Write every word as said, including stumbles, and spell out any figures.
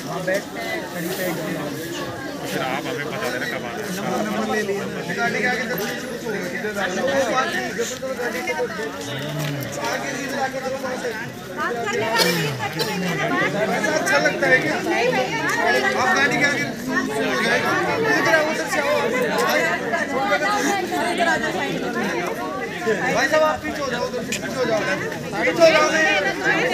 हाँ बैठते हैं कड़ी पे। फिर आप हमें बता देना कब आना है। नंबर ले लिए गाड़ी के आगे तो अच्छा लगता है क्या? आप गाड़ी के आगे उधर से आओ भाई साहब, आप पीछे हो जाओ, उधर से पीछे हो जाओ, पीछे हो जाओ।